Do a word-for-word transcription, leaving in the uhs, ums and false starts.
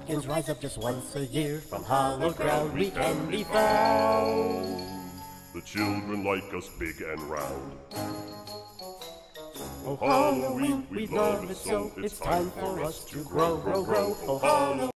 pumpkins rise up just once a year. From hollow ground we can be found. The children like us big and round. Oh, Halloween, we love it so. It's time for us to grow, grow, grow. Oh, Halloween.